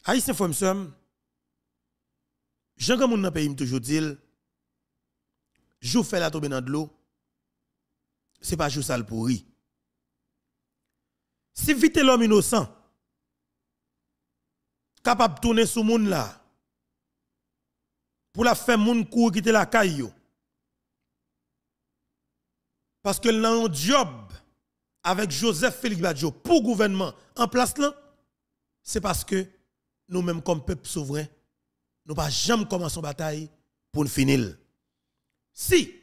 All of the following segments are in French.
Haïtien frère m'sem, Jean Gamoun dans pays me toujours dit, jou fait la tomber dans de l'eau, c'est pas jou sale pourri. Si vite l'homme innocent capable de tourner sous moun là pour la faire moun cour quitter la caillou parce que l'un job avec Joseph Félix Badjo pour gouvernement en place là, c'est parce que nous-mêmes comme peuple souverain, nous pas jamais commencer une bataille pour nous finir. Si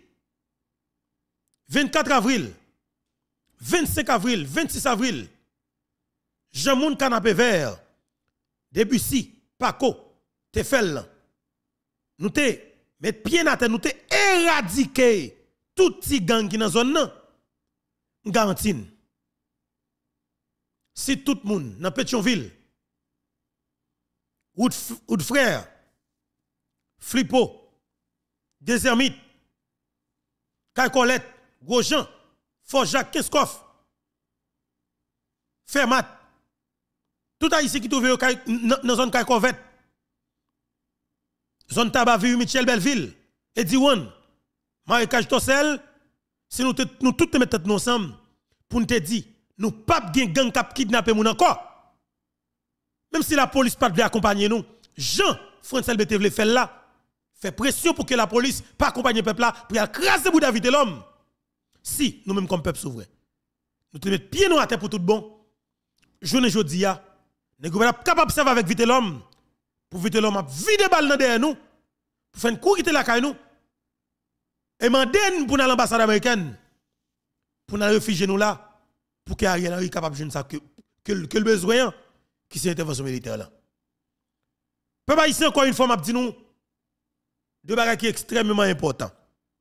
24 avril, 25 avril, 26 avril, Jean Moun Canapé Vert, Debussy, Paco, Tefel, nous te mettre pied dans terre, nous te éradiquer tout petit gang qui dans la zone nan. Garantie. Si tout le monde dans Pétionville, Oud Frère, Flippo, Desermite, Colette, Grosjean, Fort-Jacques, Kinskoff, Fermat, tout haïtien qui trouve dans la zone Corvette, zone Tabaviu, Michel Belleville, Ediwan, Marécage Tossel, si nous tous mettons tête ensemble pour nous te dire, nous pas de gang cap kidnapper moun encore. Même si la police pas de accompagner nous, Jean-François Bété vle faire là, fait pression pour que la police pas accompagner peuple là pour écraser bout David l'homme. Si nous même comme peuple souverain, nous te mettre pied nous à terre pour tout bon. Journée jodi a, nous sommes capables de servir avec vite l'homme pour vite l'homme a vider balle dans derrière nous pour faire une cour quitter la caille nous. Et mandem pour l'ambassade américaine pour nous réfugier nous là pour que Ariel Henry capable de jouer ça que le besoin qui c'est intervention militaire là. Peuple haïtien encore une fois m'a dit nous deux bagages qui extrêmement important.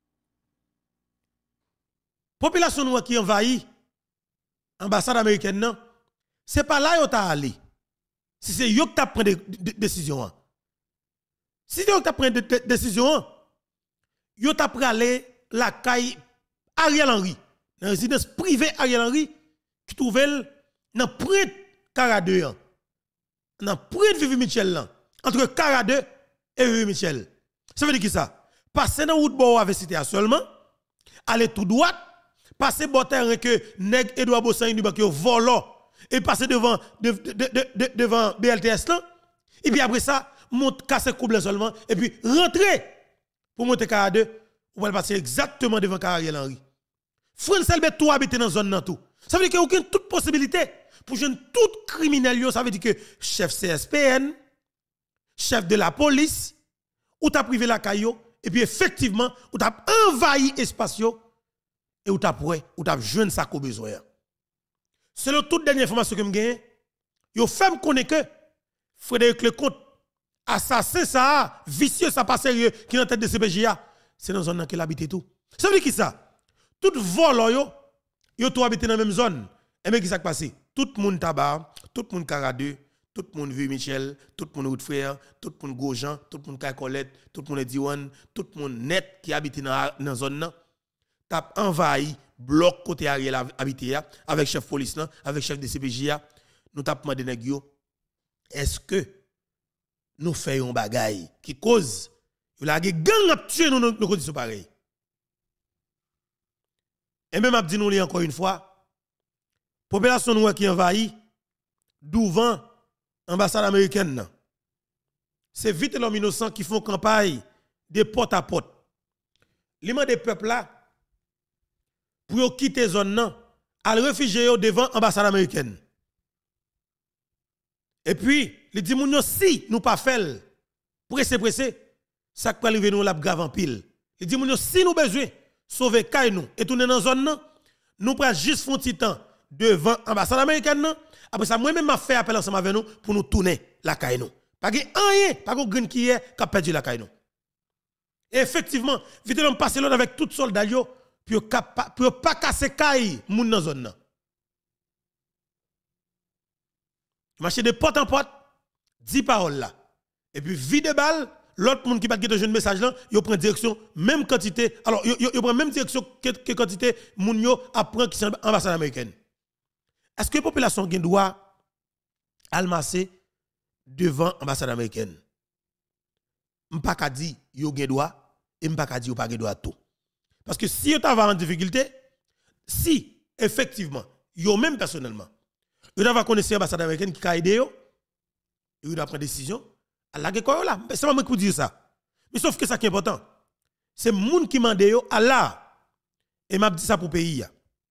Population noire qui envahit ambassade américaine non, c'est pas là yo ta aller. Si c'est yo qui t'a prend des décisions. Si yo t'a prend des décisions, yo t'a pris aller la caille Ariel Henry, dans résidence privée Ariel Henry qui trouvait dans près Caradeux, dans près de Vivi Michel là, entre Caradeux et Vivi Michel. Ça veut dire qui ça? Passer dans route bo avec cité seulement, aller tout droit, passer bon terrain que nèg Edouard Bossan du banque volo et passer devant BLTS là, et puis après ça, monte casser couple seulement et puis rentrer pour monter Caradeux, ou va passer exactement devant Ariel Henry. François Albert tout habiter dans zone nan tout. Ça veut dire qu'il n'y a aucune toute possibilité pour jeune tout criminel, ça veut dire que chef CSPN, chef de la police, ou t'a privé la caillou et puis effectivement, ou t'a envahi l'espace et ou t'a prêt, ou t'a jeune ça qu'on besoin. Selon toute dernière information que j'ai gagne, yo fait me connaître que Frédéric Lecomte assassin ça, vicieux ça pas sérieux qui dans tête de CPJA, c'est dans zone dans qu'il habite tout. Ça veut dire qui ça? Tout vol yo tout habite dans la même zone. Et mais qui ça passé? Tout le monde tabac, tout le monde Caradeux, tout le monde Vieux Michel, tout le monde Route Frère, tout le monde Grosjean, tout le monde Colette, tout le monde Diwan, tout le monde net qui habite dans la zone là, t'a envahi bloc côté Ariel habité avec chef police là, avec chef de CPJ, nous t'a demandé nèg yo, est-ce que nous faisons bagaille qui cause la gang a tué nos conditions pareilles. Et même a dit nous encore une fois, population noire qui envahit devant ambassade américaine. C'est vite l'homme innocent qui font campagne de porte à porte. Les des peuples là pour quitter zone nan, à réfugier devant ambassade américaine. Et puis, les dit moun yo si nous pas fait pressé ça peut arriver nous la grave en pile. Les dit moun yo si nous besoin sauver kay nous et tourner dans zone nan, nous prenons juste font petit temps devant ambassade américaine nan. Après ça moi même m'a fait appel ensemble avec nous pour nous tourner la kay nous. Pas rien, pas qu'on green qui est qui a perdu la kay nous. Et effectivement, vite l'homme passer là avec tout soldat yo pour pas casser kay moun dans zone nan. Marcher de porte en porte, 10 paroles là. Et puis vide balle, l'autre monde qui va te jeune message là, yo prend direction même quantité. Alors yo prend même direction que quantité moun yo apprend qui sont ambassade américaine. Est-ce que la population gen droit almasser devant l'ambassade américaine. Je ne peux pas dire que vous avez droit et je ne peux pas dire que vous n'avez pas droit à tout. Parce que si vous avez en difficulté, si effectivement, vous même personnellement, vous avez connaissé l'ambassade américaine qui a aidé vous, et vous avez pris une décision, Allah est là. C'est pas moi qui vous dire ça. Mais sauf que ça qui est important, c'est les gens qui demandent Allah. Et m'a dit ça pour le pays.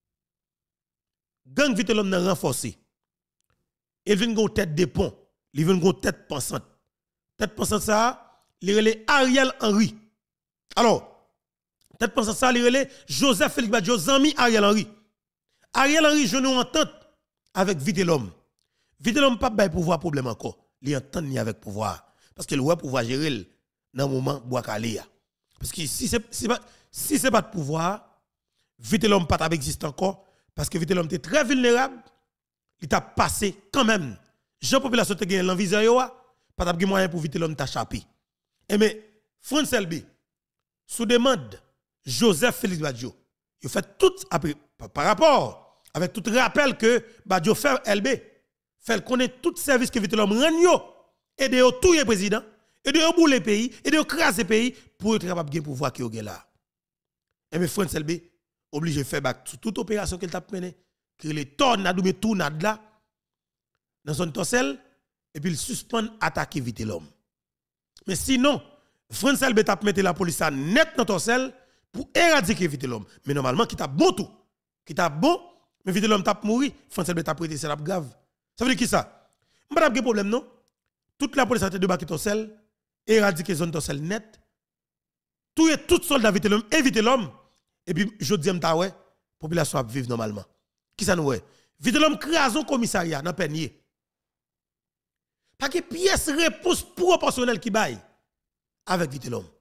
Gang vite l'homme n'a renforcé. Il vient une tête de pont, il vient une tête pensante. Tête pensante ça, il relève Ariel Henry. Alors, tête pensante ça, il relève Joseph Félix Badjo, Zami Ariel Henry. Ariel Henry, je nous entends avec vite l'homme. Vite l'homme pas de pouvoir problème encore. Il entend ni avec pouvoir. Parce que le ouais pouvoir gérer dans le moment Boakalia. Parce que si c'est pas de pouvoir, vite l'homme pas existe encore. Parce que vite l'homme était très vulnérable. Il t'a passé quand même. Jean population te gagne l'envie pas de moyen pour vite l'homme t'échapper. Et mais France LB sous demande Joseph Félix Badjo, il fait tout après par rapport avec tout rappel que Badjo fait LB, fait connaître tout service que vite l'homme rend et de tout le président et de bouler le pays et de craser le pays pour être capable de pouvoir qui est là. Et mais France LB obligé de faire toute opération qu'elle t'a menée, que les tornades ou tournades là dans son torsel et puis il suspend attaquer vite l'homme. Mais sinon, France LB t'a mettre la police à net dans torsel pour éradiquer vite l'homme. Mais normalement qui t'a bon tout, qui t'a bon, mais vite l'homme t'a mourir, France LB t'a prêté c'est la grave. Ça veut dire qui ça? M'pas de problème non? Toute la police a été débarquer torsel, éradiquer zone torsel net. Tout soldat vite l'homme, éviter l'homme. Et puis, je dis, la population va vivre normalement. Qui ça nous est? Vite l'homme crase un commissariat dans Peigné. Pas que pièce réponse proportionnelle qui baille avec vite l'homme.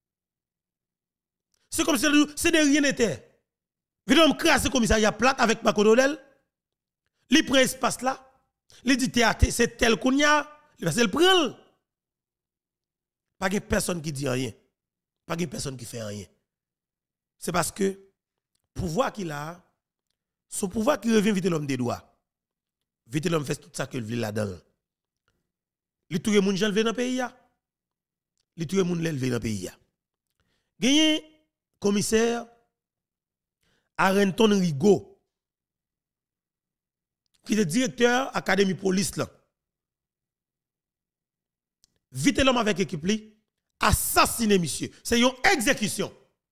C'est comme si c'est de rien n'était. Vite l'homme crase un commissariat plate avec ma colonel. Il prend espace là. Il dit théâtre, c'est tel qu'on y a. Il va le prendre. Pas que personne qui dit rien. Pas que personne qui fait rien. C'est parce que pouvoir qu'il a, son pouvoir qui revient vite l'homme des doigts. Vite l'homme fait tout ça qu'il veut là-dedans. Il tout le monde levé dans le pays. Il tout le monde levé dans le pays. Gagné commissaire Arenton Rigaud, qui est directeur académie police là. Vite l'homme avec équipe li, assassiné monsieur. C'est une exécution.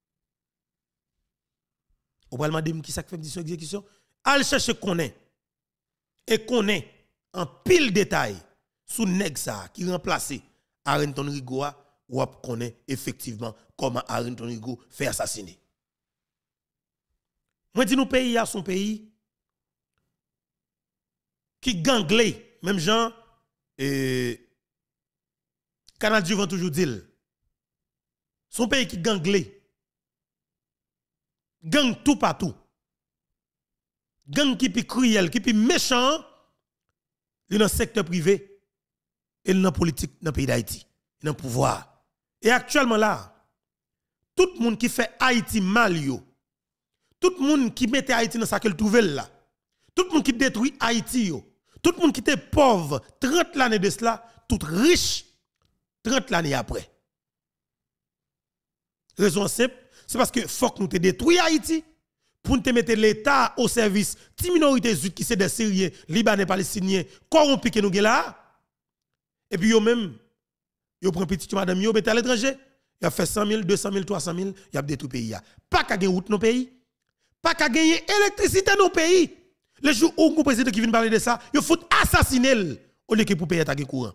Ou pas demander qui ça fait une exécution? Al chercher connaît et connaît en pile détail sous nèg ça qui remplace Arenton Rigaud ou connaît effectivement comment Arenton Rigaud fait assassiner. Moi dis nous pays a son pays qui ganglé même gens Canal du vent toujours dit son pays qui ganglé gang tout partout. Gang qui est cruel, qui est méchant, il est dans le secteur privé et dans la politique dans le pays d'Haïti, dans le pouvoir. Et actuellement là, tout le monde qui fait Haïti mal, tout le monde qui mette Haïti dans sa qu'elle trouve là, tout le monde qui détruit Haïti, tout le monde qui était pauvre 30 l'année de cela, tout riche 30 l'année après. Raison simple, c'est parce que faut que nous te détruire Haïti pour nous te mettre l'État au service de minorités qui sont des Syriens, Libanais, Palestiniens, corrompus que nous là. Et puis, même, yo prend petit madame, yo mettez à l'étranger. Il a fait 100 000, 200 000, 300 000, il a détruit le pays. Pas qu'à gagner route dans le pays. Pas qu'à gagner électricité dans le pays. Les jours où le président qui vient parler de ça, il faut assassiner au lieu que pour payer ta courant.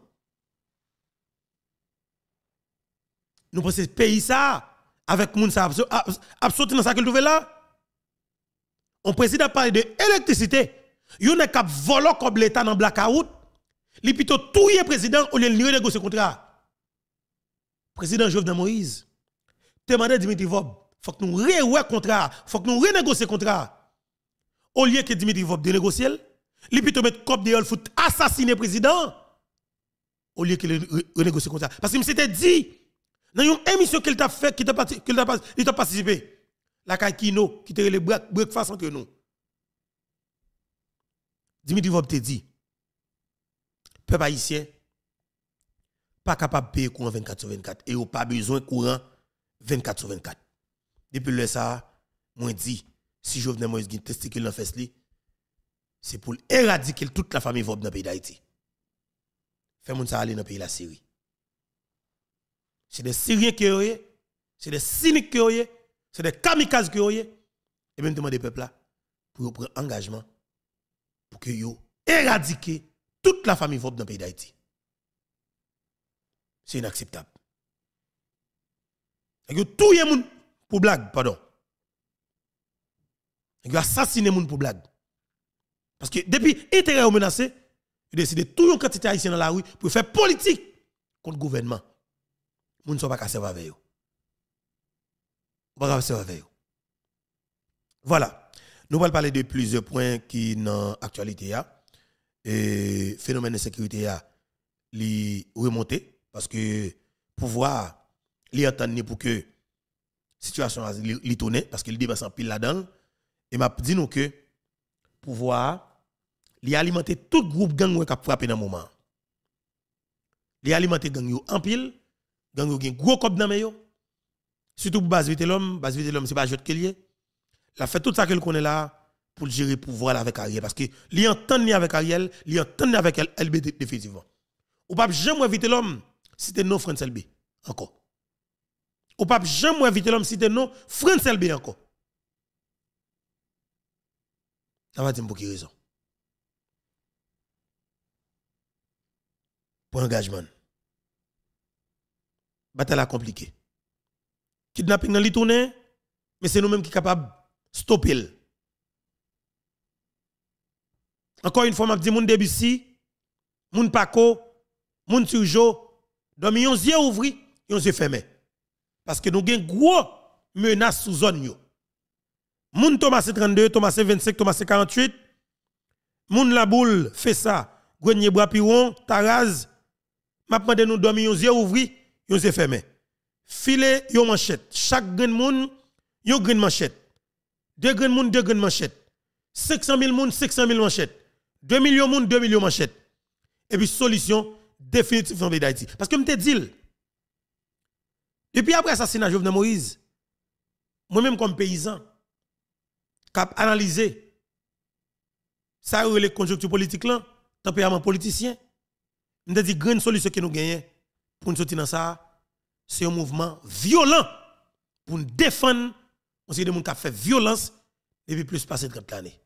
Nous pensons que pays ça, avec moun ça, absorti dans ça que trouve là. On président parle de électricité. Yon est cap voler comme l'État dans blackout. Li plutôt tout le président au lieu de renégocier contrat. Président Jovenel Moïse, demandé Dimitri Vob, faut que nous reouais contrat, faut que nous renégocions contrat. Au lieu que Dimitri Vob de négocier, li plutôt mettre cop de faut assassiner président. Au lieu que renégocie contrat. Parce que m'était dit dans une émission qu'il t'a fait, qu'il t'a participé. La Kino, qui te le breakfast entre nous. Dimitri Vob te dit, peuple haïtien, pas capable de payer courant 24 sur 24 et pas besoin de courant 24 sur 24. Depuis le ça, moi dit, si Jovenel Moïse a testicule dans fesse li, c'est pour éradiquer toute la famille Vob dans le pays d'Haïti. Fait moun ça aller dans le pays de la Syrie. C'est des Syriens qui ont c'est des cyniques qui ont c'est des kamikazes qui ont et même demande des peuples là pour prendre engagement pour que yo éradiquer toute la famille Vob dans le pays d'Haïti. C'est inacceptable. Et tout le monde pour blague, pardon. Et assassiner moun pour blague. Parce que depuis intérêt menacé, ils décident tout une quantité haïtien dans la rue pour faire politique contre le gouvernement. Moun ne sont pas cassés avec eux. Pas cassés avec eux. Voilà. Nous allons parler de plusieurs points qui dans l'actualité et phénomène de sécurité li remonté parce que pouvoir li attendre pour que situation li tourne parce que li dépasse en pile là-dedans et m'a dit nous que pouvoir li alimenter tout groupe gang qui a frappé dans moment. Li alimenter gang yo en pile, gang yo gen gros cop dans yo. Surtout pour base vite l'homme c'est pas jeu de lié. La fait tout ça qu'elle connaît là pour gérer pouvoir avec Ariel parce que li entend ni avec Ariel, li entend avec LB définitivement. Ou pas jamais éviter l'homme si t'es non François LB encore. Ou pas jamais éviter l'homme si t'es non François LB encore. Ça va dire pour quelle raison? Pour engagement. Bataille compliquée. Kidnapping dans li tourner, mais c'est nous-mêmes qui sommes capables de stopper. Encore une fois, je dis, moun Debussy, moun Paco, moun Turjo, dormi yon yeux ouvri, yon yeux fermé. Parce que nous avons gros menace sous zone yo. Moun Thomas 32, Thomas 25, Thomas 48, moun La Boule fait ça, Grenier Bois Piron, Taraz, m'a demandé nous dormi yon yeux ouvri, yon yeux fermé. Filet yon manchette, chaque grain moun yon grain manchette. 2 grain moun 2 grain manchette. 500 000 moun 500 000 manchette. 2 millions moun 2 millions manchette. Et puis solution définitive dans le pays d'Haïti. Parce que je te dis, depuis après l'assassinat de Jovenel Moïse, moi-même comme paysan, cap analyser ça les conjonctures politiques là, tempérament politicien, je te dis grande solution que nous gagnons pour nous sortir dans ça, c'est un mouvement violent pour nous défendre, on sait des gens qui ont fait violence depuis plus de 30 années.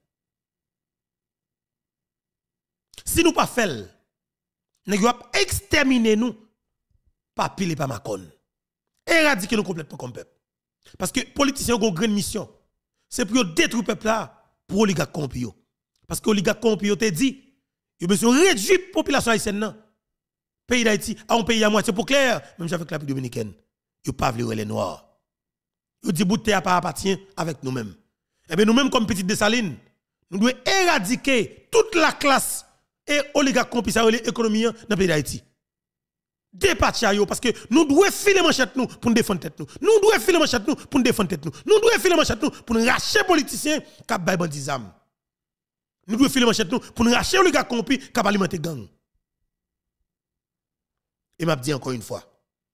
Si nous pas fait, nous allons exterminer nous, pas pile et pas macon. Éradiquer nous complètement comme peuple. Parce que les politiciens ont une grande mission. C'est pour détruire le peuple là, pour les oligarques corrompus. Parce que les oligarques corrompus te dit, ils ont besoin de réduire la population haïtienne. Pays d'Haïti, à un pays à moitié pour clair, même avec la République dominicaine, ils ne peuvent pas les noirs. Ils disent que le pas appartient avec nous-mêmes. Et bien nous-mêmes, comme Petite Dessalines, nous devons éradiquer toute la classe et oligarques corrompus et l'économie dans le pays d'Haïti. Dépatcher parce que nous devons filer manchette nous pour nous défendre tête nous. Nous devons filer manchette nous pour nous défendre tête nous. Nous devons filer manchette nous pour nous racher les politiciens qui ont bandits âmes. Nous devons filer manchette nous pour nous racher les gars corrompus qui ont alimenté gang. Et m'a dit encore une fois.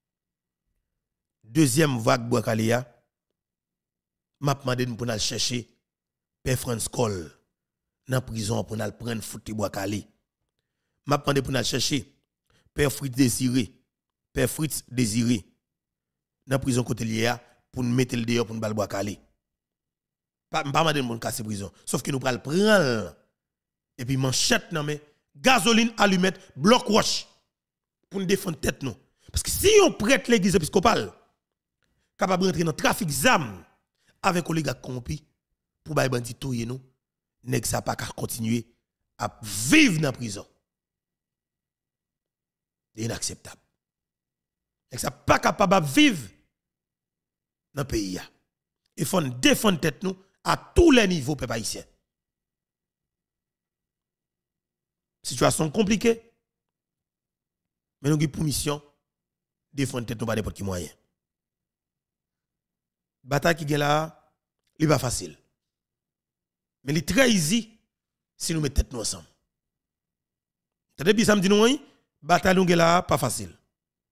Deuxième vague Boakalia m'a demandé pour aller chercher Père France Cole dans prison pour aller prendre foutre Boakali. M'a demandé pour aller chercher Père Fritz Désiré, Père Fritz Désiré, dans la prison côté lié pour nous mettre le dehors pour nous bal bois calé. Pas demander pour casser prison, sauf que nous pral prendre et puis manchette nan mais gasoline allumette bloc roche pour nous défendre tête nous. Parce que si on prête l'église épiscopale capable de rentrer dans trafic d'armes avec oligarques corrompus pour bay bandit touyer nous, nèg ça pas continuer à vivre dans la prison. Inacceptable. Et ça pas capable de vivre dans le pays. Il faut défendre tête nous à tous les niveaux, peuple haïtien. Situation compliquée. Mais nous avons pour mission défendre tête nous par n'importe quel moyen. Bataille qui est là, il n'est pas facile. Mais il est très easy si nous mettons tête nous ensemble. Depuis samedi nous bataille nous là pas facile.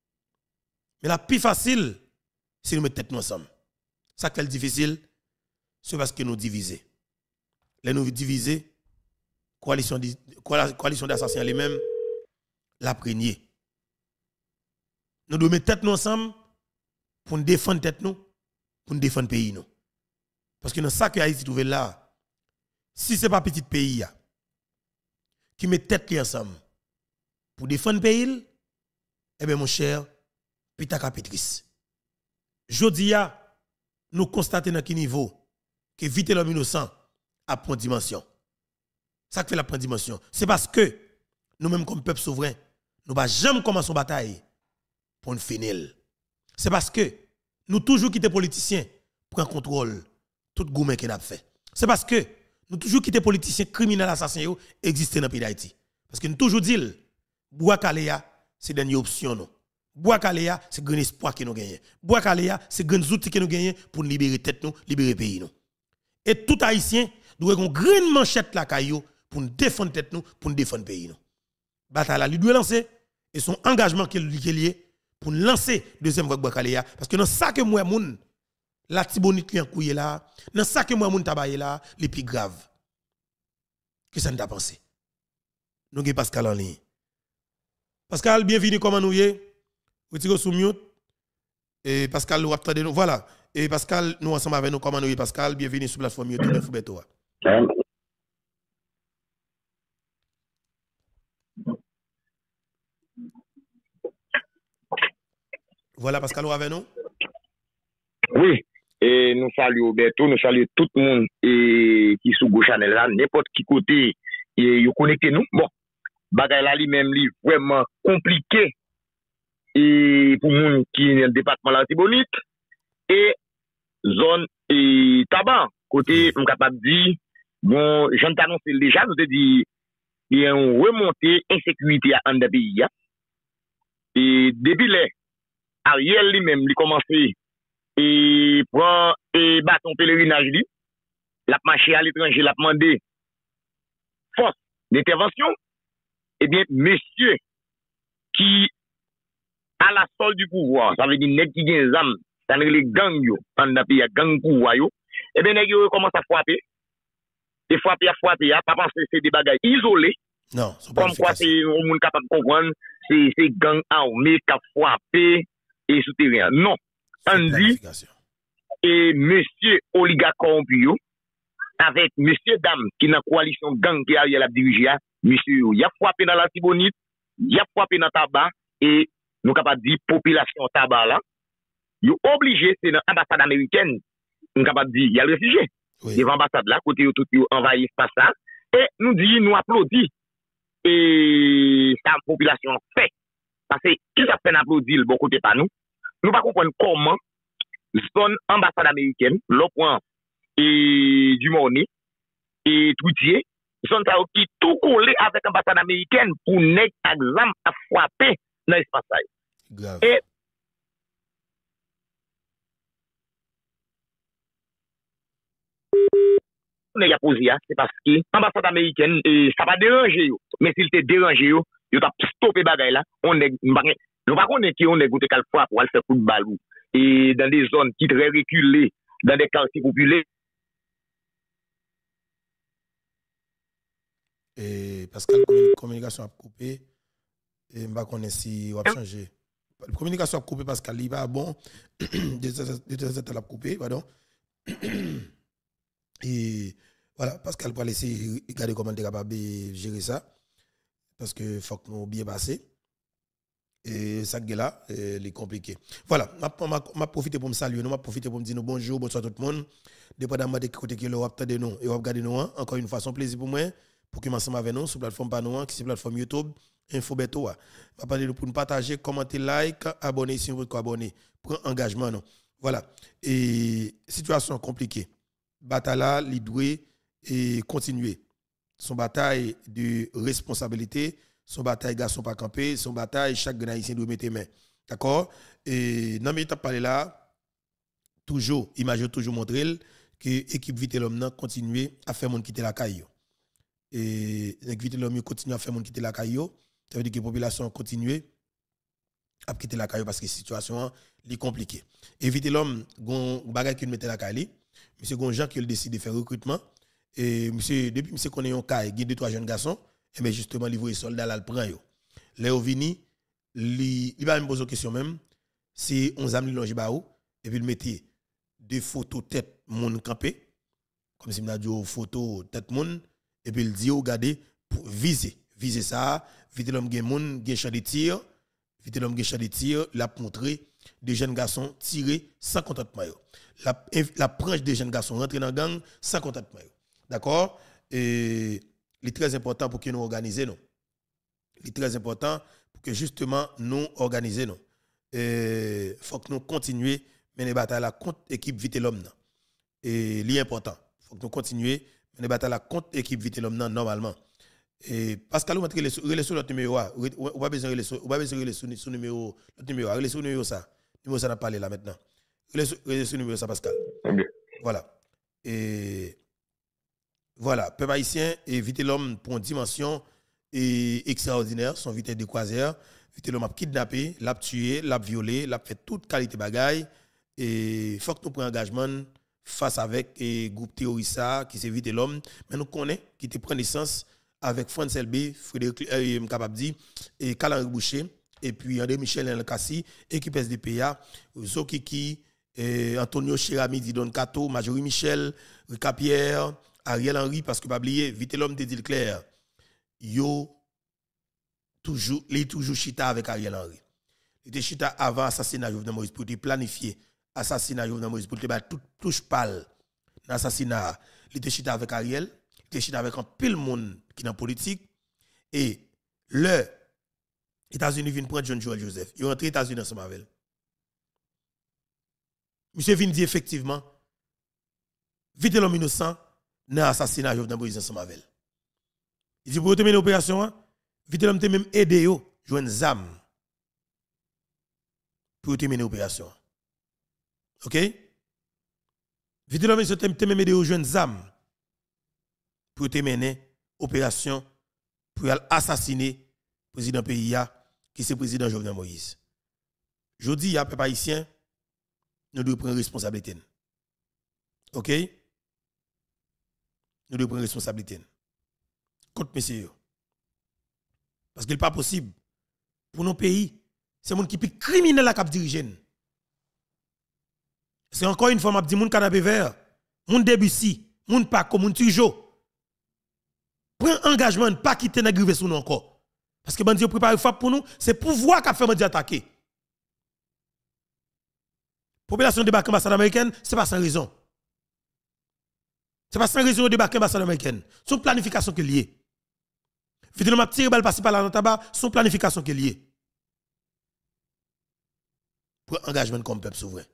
Mais la plus facile, c'est nous mettre tête nous ensemble. Ça qui est difficile, c'est parce que nous divisons. Les nous diviser, coalition d'assassins les-mêmes, la première. Nous devons mettre tête nous ensemble pour nous défendre tête nous, pour nous défendre pays nous. Parce que dans ça que Haïti trouve là, si ce n'est pas petit pays qui met tête ensemble pour défendre le pays, eh bien mon cher, Pitaka Petris. Jodi nous constatons dans quel niveau que vite l'homme innocent a prendre dimension. Ça fait la prendre dimension. C'est parce que nous-mêmes comme peuple souverain, nous ne jamais commencer une bataille pour nous finir. C'est parce que nous toujours quitter politiciens pour un contrôle tout goumen qu'on a fait. C'est parce que nous toujours quitter politiciens criminels assassins existent dans le pays d'Haïti. Parce que nous toujours dit Bois-Kaléa c'est une dernière option non. Bois-Kaléa c'est grand espoir que nous gagnons. Bois-Kaléa c'est grand outils que nous gagnons pour libérer tête nous, libérer pays nous. Et tout haïtien doit avoir une grande manchette la caillou pour nous défendre tête nous, pour nous défendre pays nous. Bataille là, lui doit lancer et son engagement qui est lié pour lancer deuxième vague Bois-Kaléa parce que dans ça que moi moun la tibonite li en couille là, dans ça que moi moun tabaye là, les plus grave. Que ça ne t'a pensé. Nous avons Pascal en ligne. Pascal, bienvenue comment nous y vous tirez sous mute. Et Pascal nous attendez nous. Voilà. Et Pascal, nous ensemble avec nous comment nous y Pascal, bienvenue sur la plateforme YouTube Foubeto. Voilà Pascal nous avec nous. Oui. Et nous saluons Roberto, nous saluons tout le monde qui est sous Go Channel là, n'importe qui côté et connecté nous. Bon, bagay là lui-même li vraiment compliqué et pour monde qui est dans le département la Tibonite et zone et tabac côté on capable dire bon, j'en t'annonce déjà nous te dit il y a une remontée insécurité en dans pays et depuis les Ariel lui-même il commencé et prend et bâton pèlerinage li l'a marché à l'étranger l'a demandé force d'intervention eh bien monsieur qui à la sol du pouvoir ça veut dire net qui gen zam ça veut dire les gang yo en dans pays gang pouvoir yo eh bien nèg yo commence à frapper et frapper pas penser c'est des bagages isolés non comme quoi c'est on monde capable comprendre c'est gang armé qui a frappé et souterrain non Andy et monsieur oligarque corrompu avec monsieur dame qui dans coalition gang qui a la dirigé monsieur il a frappé dans la Tibonite il a frappé dans tabac et nous capable dire population tabac là il obligé c'est dans ambassade américaine nous capable dire il y a le réfugié devant ambassade là côté tout envahi espace là et nous dit nous applaudit et sa population fait parce que qui ça fait applaudir le bon côté pas nous pas comprendre comment zone ambassade américaine le point et du Morny et Troutier zone qui tout collé avec ambassade américaine pour nèg exam à frapper dans l'espace grave et nèg a posé c'est parce que ambassade américaine et ça va déranger yo mais s'il te déranger yo t'a stopper bagay là on nèg nous pas connait qui on nèg goûter quelle fois pour aller faire coup de balle et dans des zones qui très reculées dans des quartiers populaires et Pascal communication a coupé et m'pa connait si on a changé la communication a coupé Pascal il va bon de la coupé pardon et voilà Pascal pour laisser regarder comment tu es capable de gérer ça parce que faut que nous bien passer et ça qui est là est compliqué voilà m'a profiter pour me saluer m'a profiter pour me dire bonjour bonsoir tout le monde dépendamment de côté que l'on attendez nous et on regarder nous encore une fois c'est un plaisir pour moi pour que ensemble avec nous sur plateforme Panoa qui c'est plateforme YouTube Infobeto va parler pour nous partager commenter like abonner si vous voulez abonner pour engagement non voilà et situation compliquée bataille là il doit et continuer son bataille de responsabilité son bataille garçon pas camper son bataille chaque haïtien doit mettre main d'accord et dans mes parler là toujours image toujours montrer que équipe Vite l'homme nan continuer à faire monde quitter la caillou et Vite l'homme continue à faire monde quitter la caillou ça veut dire que la population continue a quitté la caille parce que la situation est compliquée. Éviter l'homme, gon bagay qui mettait la caille, monsieur gon Jean qui a décidé de faire recrutement et monsieur depuis monsieur connaît un caille, il y a 2-3 jeunes garçons et bien justement il voit soldats là le prend yo. Léo vini, il va me poser une question même, si on zam li longe ba ou et puis il mettait des photos tête moun campé comme si m'a dit photo tête moun et puis il dit regardez pour viser ça, vite l'homme gen moun gen champ de tir. Vite l'homme qui de tir, l'a montré des jeunes garçons tirés sans contact maillot. La branche des jeunes garçons rentrés dans la gang sans contact maillot. D'accord? Et il est très important pour que nous organisions. Il est très important pour que justement nous organisions. Il faut que nous continuions mener bataille contre l'équipe Vite l'homme. Et c'est important. Il faut que nous continuions mener bataille contre l'équipe Vite l'homme normalement. Et Pascal, vous mettez sur notre numéro, on va besoin de sur numéro, notre numéro, relais sur numéro ça. Numéro ça n'a pas parlé là maintenant. Relais sur numéro ça Pascal. Voilà. Et voilà, peuple haïtien et Vite l'homme pour une dimension extraordinaire, son vitesse de croisière. Vite l'homme a kidnappé, l'a tué, l'a violé, l'a fait toute qualité bagaille et faut que nous prenions engagement face avec et groupe terroriste qui c'est Vite l'homme, mais nous connaissons qui te prend naissance avec France LB, Frédéric Mkababdi et Calan Boucher, et puis André Michel Elkassi, équipe SDPA, Zokiki, Antonio Chirami, Didon Kato, Majorie Michel, Rika Pierre, Ariel Henry, parce que pas oublier, Vite l'homme te dit clair, il est toujours chita avec Ariel Henry. Il était chita avant l'assassinat de Jovenel Moïse pour te planifier l'assassinat de Jovenel Moïse pour te battre toute touche pâle dans l'assassinat. Il était chita avec Ariel. Il était avec un pile monde qui est dans la politique. Et les États-Unis viennent prendre John Joel Joseph. Ils rentrent aux États-Unis ensemble avec elle. Monsieur vient dire effectivement, Vite l'homme innocent dans l'assassinat de Jovenel Moïse ensemble avec elle. Il dit pour terminer l'opération, Vite l'homme te même aidé yo, jouer une zam pour terminer l'opération. OK? Vite l'homme te même aidé yo, jouer une zam pour te mener opération pour assassiner le président pays qui c'est le président Jovenel Moïse. Je dis à peuple haïtien, nous devons prendre responsabilité. OK? Nous devons prendre responsabilité. Contre messieurs. Parce qu'il n'est pas possible pour nos pays, c'est monde qui est criminel à cap diriger. C'est encore une fois m'a dit moun canapé vert, moun Debussy, moun Paco, moun Tujo. Prends engagement de ne pas quitter n'agriver sous nous encore. Parce que bandi prépare frappe pour nous, c'est pouvoir qu'a fait bandi attaquer. Population débarque en ambassade américaine, c'est pas sans raison. C'est pas sans raison de débarquer en ambassade américaine. Son planification qui est liée. Vite l'homme a tiré balle passer par là dans tabac, son planification qui est liée. Pour engagement comme peuple souverain.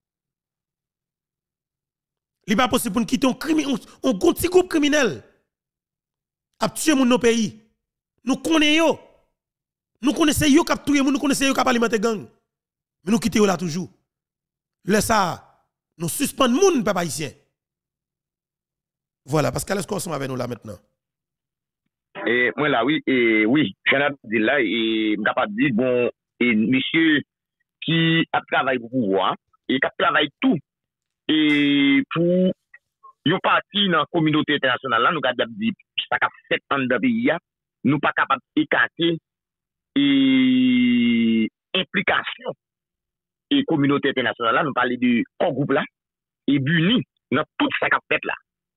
Il n'est pas possible pour nous quitter un petit groupe criminel. A tué moun nos pays. Nous connaissons. Nous connaissons yo k'ap tué moun, nous connaissons yo k'ap alimenter gang. Mais nous quittons là toujours. Laisse ça, nous suspendons moun peuple haïtien. Voilà, parce qu'à l'escorte avec nous là maintenant. Et moi là oui, j'en ai dit là et capable de dire bon et monsieur qui a travaillé pour pouvoir et qui a travaillé tout et pour yon parti dans la communauté internationale là nous avons dit ça qu'a fait en dans pays nous pas capable d'écarter et implication et communauté internationale là nous parler de un groupe là et buni dans tout ça qu'a fait là.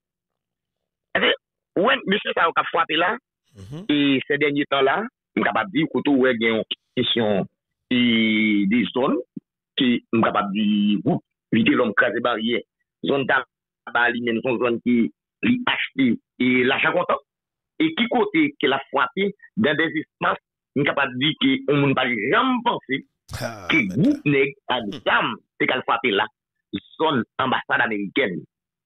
Ouais monsieur ça a frappé là et ces derniers temps là nous capable dire côté ouais il y a une question et des zones qui nous capable dire groupe Vite l'homme crasé barrière zone lui-même son zone qui lui acheté et l'achat content et qui côté qu'elle a frappé dans des espaces on capable de dire que on ne pas jamais penser que groupe nèg à dame c'est qu'elle frappé là zone ambassade américaine.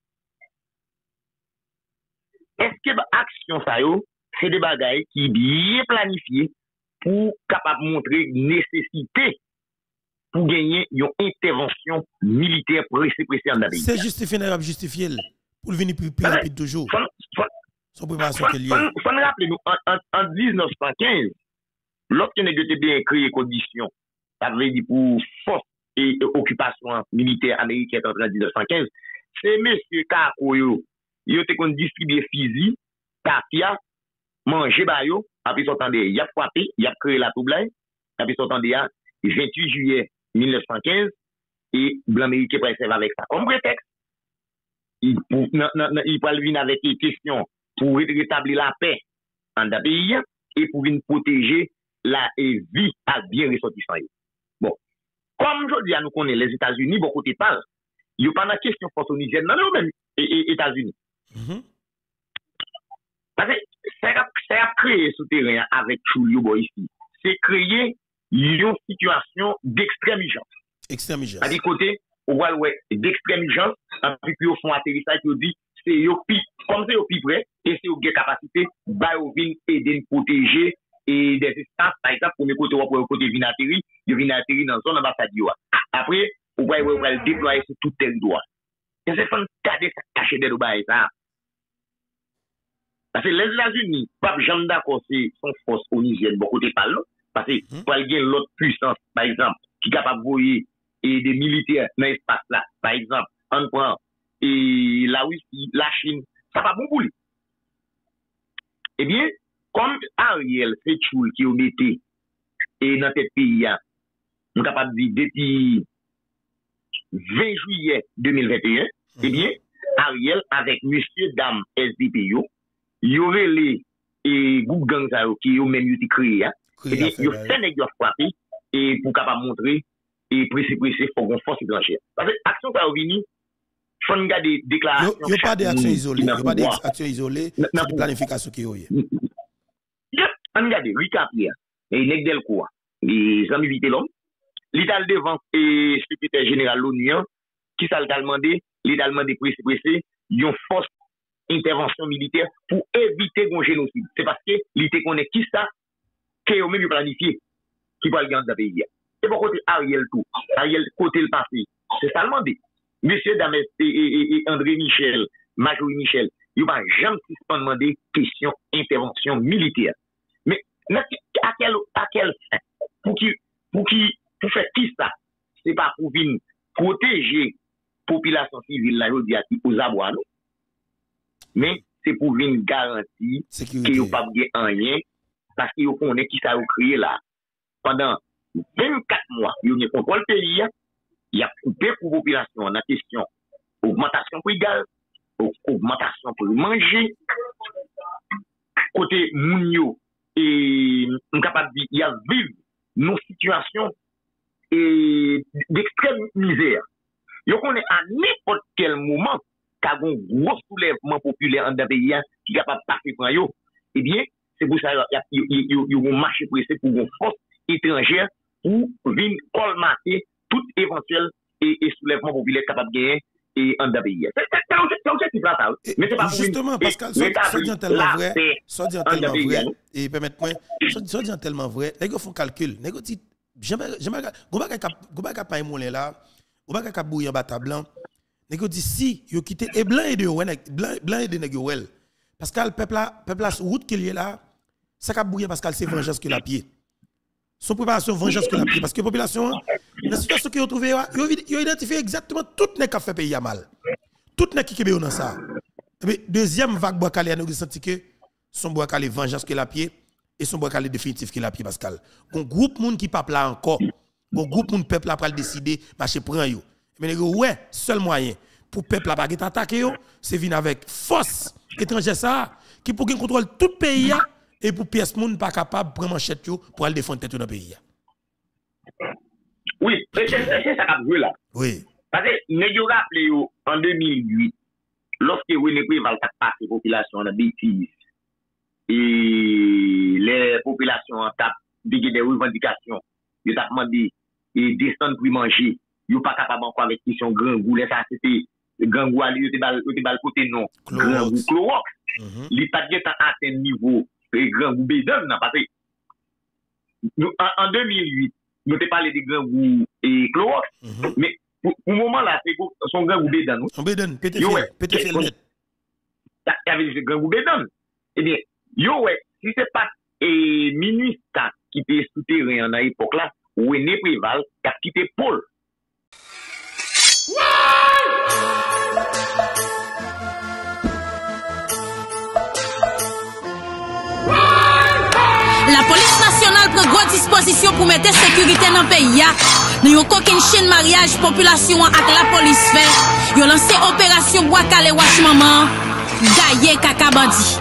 Est-ce que action ça yo c'est des bagailles qui bien planifiées pour capable montrer nécessité pour gagner une intervention militaire pressée en la pays. C'est justifié, justifié pour venir plus rapide toujours. Son préparation que lié. Faut nous rappeler nous en 1915 lorsque nous avons bien créé conditions ça veut dire pour force et occupation militaire américaine en 1915, c'est monsieur Kako yo te kon distribuer fusil, tafia, manger ba yo, après s'entendre, y a frappé, y a créé la trouble, après s'entendre, 28 juillet 1915, et blanc américain préserve avec ça. Comme prétexte, il peut venir avec des questions pour rétablir la paix en le pays et pour venir protéger la vie à bien ressortissant. Bon, comme je dis à nous connaît les États-Unis, beaucoup de parlent, il n'y a pas de question force onusienne, non, même États-Unis. Parce que c'est à créer ce terrain avec Choulio ici. C'est créer une situation d'extrême urgence. Extrême urgence. À des côtés, on voit d'extrême urgence, puis ils font atterrissage, ils disent, c'est eux comme c'est eux plus près, et c'est eux qui ont capacité, bah, ils viennent aider nous protéger, et des espaces, par exemple, pour mes côtés, pour le côté Vinateri, ils viennent atterrir dans une ambassade. Après, on va le déployer sur tout territoire. Et c'est un cas de cacher des bails, ça. Parce que les États-Unis, pas jamais d'accord, c'est son force onusienne, beaucoup de parlent, parce que pour aller l'autre puissance, par exemple, qui est capable de voyer et des militaires dans l'espace là, par exemple, on prend et la Russie, la Chine, ça va bon pour lui. Eh bien, comme Ariel Fetchoul qui a été et dans ce pays, on est capable de dire depuis 20 juillet 2021, eh bien, Ariel avec monsieur, dame, SDPO, il y aurait les groupes gangs qui ont même été créés, eh bien, il y a fait nègres frappés et pour capable montrer et pressé, faut qu'on force étrangère. Parce que l'action qui a venu, il faut regarder des déclarations. Il n'y a pas d'action isolée. Il n'y a pas d'action isolée. C'est une planification qui est. On regarde, Rika Pierre, et Negdel Koua, les amis vite l'homme, l'État devant et secrétaire général de l'ONU, qui s'est demandé, l'État demandé pressé, une force intervention militaire pour éviter un génocide. C'est parce que l'État connaît qui ça, qui est même planifié, qui va le gagner dans le pays. C'est pour côté Ariel tout. Ariel côté le passé. C'est ça demandé. Monsieur Dames et André Michel, Majorie Michel, il ne va jamais demander question intervention militaire. Mais à quel fin? Pour faire qui ça? C'est pas pour venir protéger la population civile là, aux abois, mais c'est pour venir garantir qu'il n'y a pas de rien parce qu'il connaît qui ça a créé là. Pendant 24 mois, il y a contrôle le pays, il y a coupé pour la population en question augmentation pour égal, augmentation pour manger, côté Mounio, et on est capable de dire, il y a vivre nos situations d'extrême misère. Il y a à n'importe quel moment, quand il y a un gros soulèvement populaire dans le pays qui est capable de passer par eux, eh bien, c'est pour ça qu'il y a un marché pressé pour une force étrangère pour venir colmater tout éventuel et soulèvement populaire capable de gagner et en pays. C'est objectif là, mais c'est pas justement, Pascal, ça dit tellement vrai, ça dit tellement vrai, et permettez-moi, ça dit tellement vrai, les gars font calcul, les gars disent, jamais, pas pas moulin là, ou pas qu'à bouillir en bata blanc, les gars disent si, yo quitté, et blanc et de blanc et de nègres, Pascal, peuple là, route qu'il y a là, ça qu'a bouillir Pascal, c'est vengeance que la pied. Son préparation vengeance que la pied. Parce que la population, dans la situation qu'ils ont trouvée, ils ont identifié exactement tout ce qui a fait pays à mal. Tout ce qui est dans ça. Mais deuxième vague Boakale, nous avons senti que son Boakale vengeance que la pied et son Boakale définitif que la pied, Pascal. Un groupe de monde qui pas là encore. Un groupe de peuple là pour décider, marcher prend yo. Mais ouais, seul moyen pour peuple là pas attaquer c'est venir avec force étrangère ça qui pour qu'il contrôle tout le pays. Et pour pièce moun pas capable de prendre manchette pour aller défendre tête dans le pays. Oui, c'est ça qu'a joué là. Oui. Parce que nous rappelez en 2008, lorsque René Préval a passé la population en bêtise et les populations ont des revendications, ils ont demandé et descendre pour manger, ils n'ont pas capable encore avec question grand goût, ça c'était grand goût, ils étaient bal côté non, grand goût Clorox. Les pas atteint un niveau grand goût bédon, parce que en 2008, nous avons parlé de grand goût et Clorox, mais pour le moment là, c'est son grand goût bédon. Son bédon, pété net. Ça avait dit grand goût bédon. Eh bien, si ce n'est pas ministre qui était souterrain à l'époque là, René Préval qui a quitté Paul. La police nationale prend grande disposition pour mettre sécurité dans le pays. Nous avons aucune chaîne mariage population avec la police fait. Ils ont lancé opération Bois Calais Wash Maman. Gaye Kaka Bandi.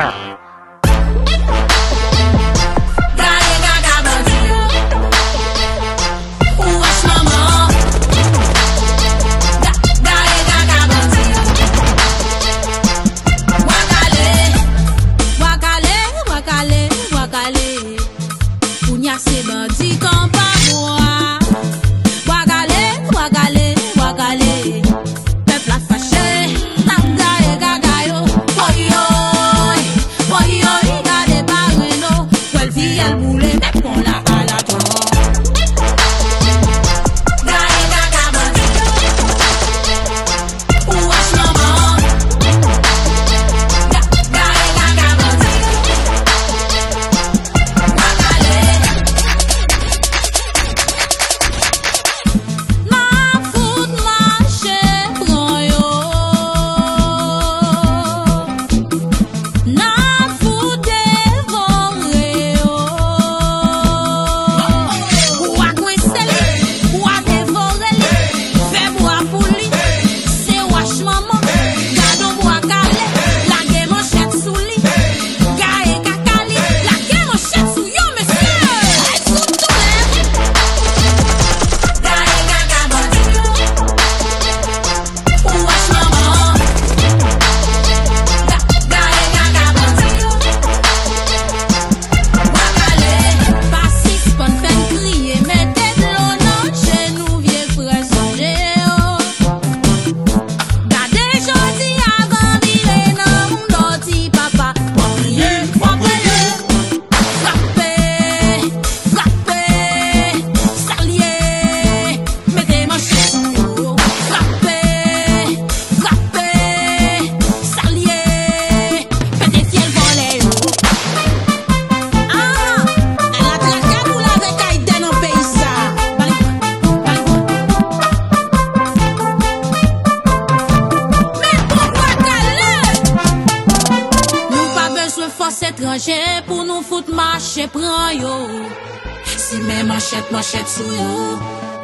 Pour nous foutre marcher, prends yo. Si mes manchettes sous yo.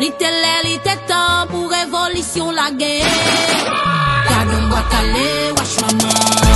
L'ité temps pour révolution la guerre. Gardons Bois Calais, Wash Maman.